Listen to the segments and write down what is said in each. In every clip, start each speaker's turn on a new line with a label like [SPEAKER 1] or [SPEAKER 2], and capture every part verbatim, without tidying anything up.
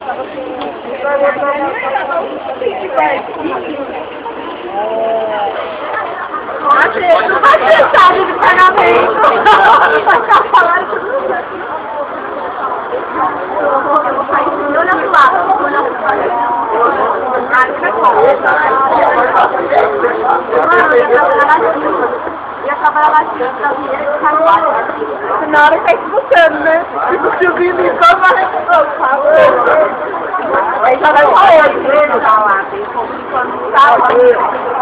[SPEAKER 1] Atestado de pagamento. Vai ficar falando tudo. Eu vou sair do meu lado, vou olhar pro lado. Ia trabalhar lá dentro, da mulher e ficar no lado. Na hora que tá expulsando, né? Tipo, o Silvinho me vai aí já vai pra hoje, né? Tá lá, tem como quando tá lá.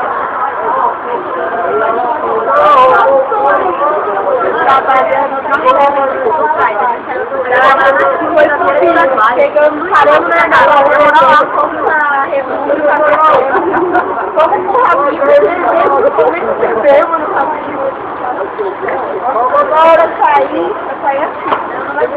[SPEAKER 1] Trabalhando, chegando, parando na galera, lá, como na revolução, como o Rabinho, como esse termo no Rabinho. Agora sair, vai sair assim.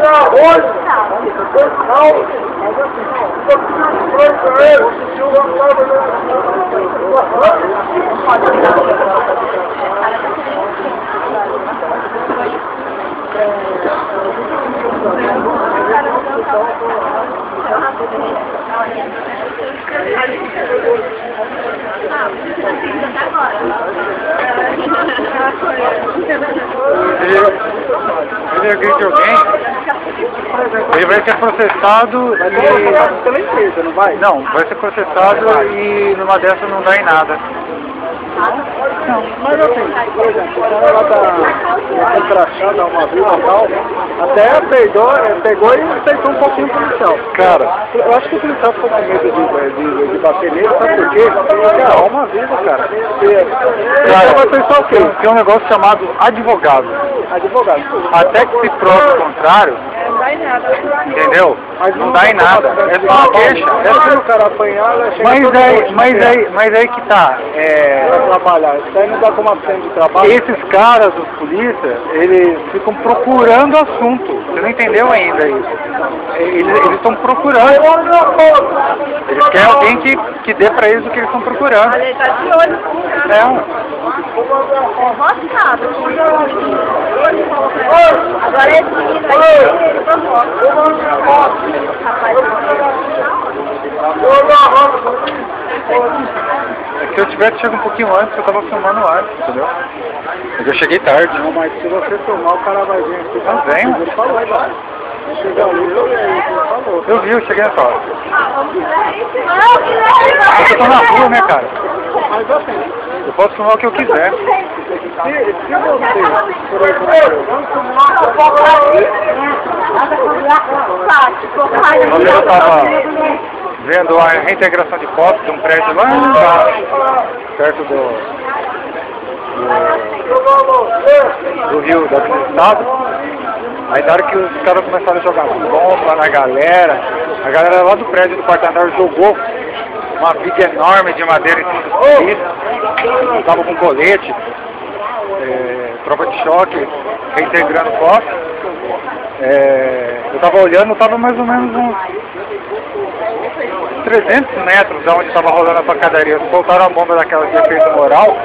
[SPEAKER 2] Ele agride alguém, ele vai ser processado e...
[SPEAKER 3] pela empresa, não vai?
[SPEAKER 2] Não, vai ser processado e numa dessas não dá em nada.
[SPEAKER 3] Não, mas assim, por exemplo, o cara lá da crachá, da uma vila e tal, até pegou, pegou e aceitou um pouquinho o policial.
[SPEAKER 2] Cara,
[SPEAKER 3] eu acho que o policial ficou com medo de, de, de bater nele, sabe por quê? Cara, é uma vida, cara.
[SPEAKER 2] cara,
[SPEAKER 3] vai pensar o quê?
[SPEAKER 2] Tem um negócio chamado advogado.
[SPEAKER 3] Advogado.
[SPEAKER 2] Até que se prove o contrário, entendeu?
[SPEAKER 3] Mas
[SPEAKER 2] não dá em nada, é só uma queixa.
[SPEAKER 3] É se o cara apanhar,
[SPEAKER 2] mas aí, mas aí, mas aí que tá, é...
[SPEAKER 3] trabalhar, isso aí não dá como assistente de trabalho.
[SPEAKER 2] Esses caras, os polícias, eles ficam procurando assunto, você não entendeu ainda isso. Eles estão procurando, eles querem alguém que, que dê pra eles o que eles estão procurando.
[SPEAKER 1] Ele tá de olho.
[SPEAKER 2] É.
[SPEAKER 1] Agora esse menino aí, ele tá
[SPEAKER 2] É que se eu tivesse chegado um pouquinho antes, eu tava filmando antes, entendeu? Mas eu cheguei tarde.
[SPEAKER 3] Não, mas se você filmar, o cara vai vir aqui.
[SPEAKER 2] Não vem.
[SPEAKER 3] Ele falou, vai. Chegar ali, eu vi, ele falou.
[SPEAKER 2] Eu vi, eu cheguei nessa hora. Eu tô na rua, né, cara?
[SPEAKER 3] Mas assim,
[SPEAKER 2] eu posso filmar o que eu quiser.
[SPEAKER 3] Se, se você, por exemplo,
[SPEAKER 2] Quando eu tava vendo a reintegração de fotos de um prédio lá embaixo, perto do, do, do rio da Estado, aí na hora que os caras começaram a jogar bomba na galera, a galera lá do prédio do quarto andar jogou uma viga enorme de madeira em cima dos polícias, tava com colete, é, tropa de choque, reintegrando fotos. É, eu tava olhando, tava mais ou menos uns trezentos metros da onde estava rolando a pancadaria. Soltaram a bomba daquela de efeito moral.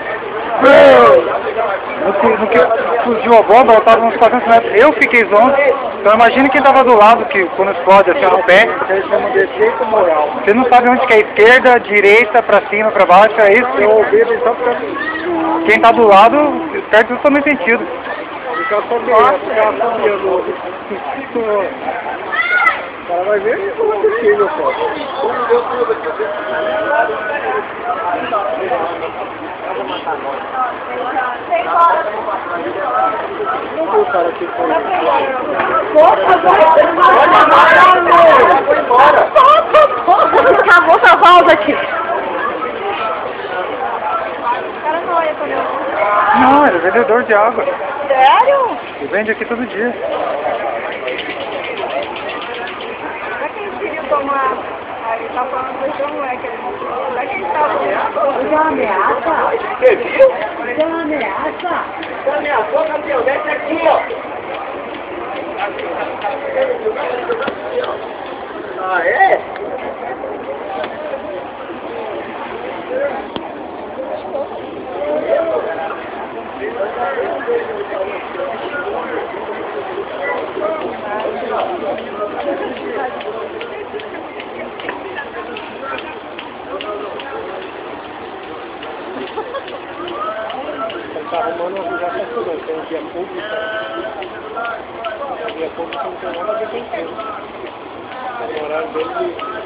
[SPEAKER 2] No que, no que explodiu a bomba, eu estava uns quatrocentos metros. Eu fiquei zonzo. Então imagina quem estava do lado, que quando explode assim no pé.
[SPEAKER 3] Eles chamam de efeito moral.
[SPEAKER 2] Você não sabe onde que é esquerda, direita, pra cima, pra baixo, é isso?
[SPEAKER 3] Eu ouvi ele só porque...
[SPEAKER 2] Quem tá do lado, perde tudo também sentido.
[SPEAKER 3] Ficar sabendo, ficar sabendo. O cara vai ver e não vai assistir, meu pô. Não viu o cara aqui foi.
[SPEAKER 1] Foi embora. Acabou essa pausa aqui.
[SPEAKER 2] Não, ele é vendedor de água.
[SPEAKER 1] Sério?
[SPEAKER 2] Ele vende aqui todo dia.
[SPEAKER 1] Será que ele queria tomar? Aí tá falando com esse moleque ali. Será que ele tá... Isso é uma ameaça?
[SPEAKER 3] Você viu?
[SPEAKER 1] Isso é uma ameaça?
[SPEAKER 3] Você ameaçou, campeão, desce aqui, ó. Ah, é? Thank you. semana eu já está estudando, tem um dia público. O dia público não tem nada a ver com isso. Tem o horário dele de...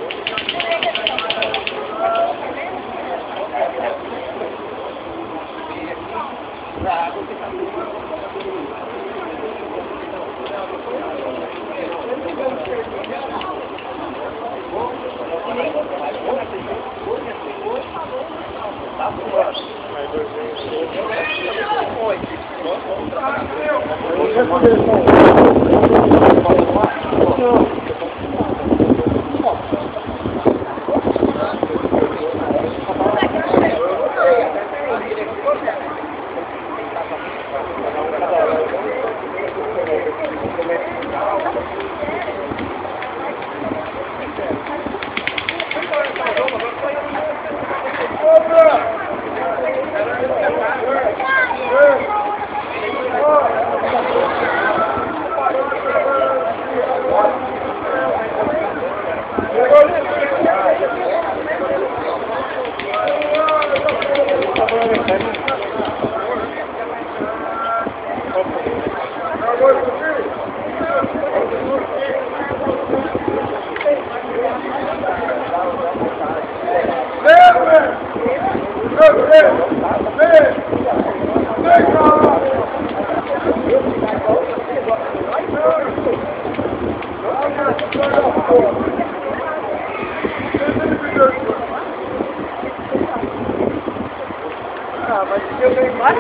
[SPEAKER 1] Ah, mas eu ganhei mais?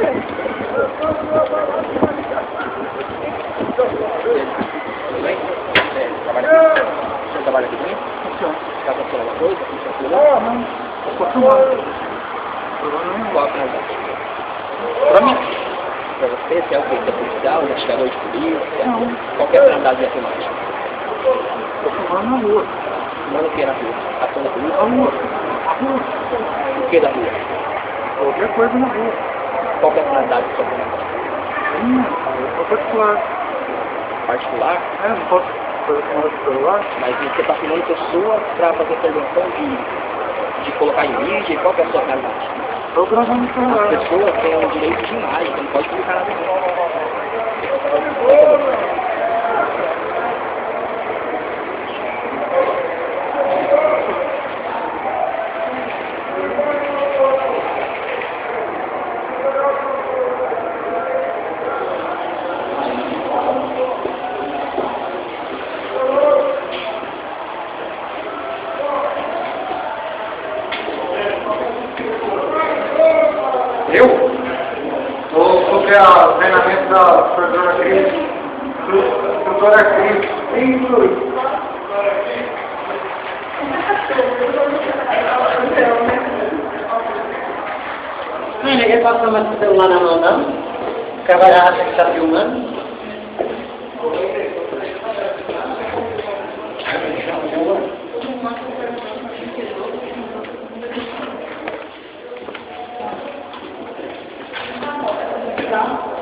[SPEAKER 4] Você trabalha aqui também? Funciona. Está acontecendo alguma coisa? Funciona? Não. Estou acostumado. Qual a finalidade? Para mim? Para você, se é o que? Você é policial, investigador de polícia? Não. Qual é a finalidade da filmagem?
[SPEAKER 3] Estou filmando na rua.
[SPEAKER 4] Filmando o que na rua? Ação da polícia?
[SPEAKER 3] Na rua. Na rua.
[SPEAKER 4] O que da rua?
[SPEAKER 3] Qualquer coisa na rua.
[SPEAKER 4] Qual é a finalidade da sua filmagem?
[SPEAKER 3] Minha, eu particular.
[SPEAKER 4] Particular?
[SPEAKER 3] É, não posso fazer filmar do celular.
[SPEAKER 4] Mas você está filmando pessoas para fazer intervenção de, de colocar em mídia, e qual é a sua finalidade?
[SPEAKER 3] Estou gravando no celular.
[SPEAKER 4] As pessoas têm o direito de imagem, você não pode publicar nada não.
[SPEAKER 2] Eu? Estou sobre a treinamento da professora Cris. Professora Cris. Sim,
[SPEAKER 5] Não, ninguém passa mais com o celular na mão, não. O cara acha que está filmando. Tá.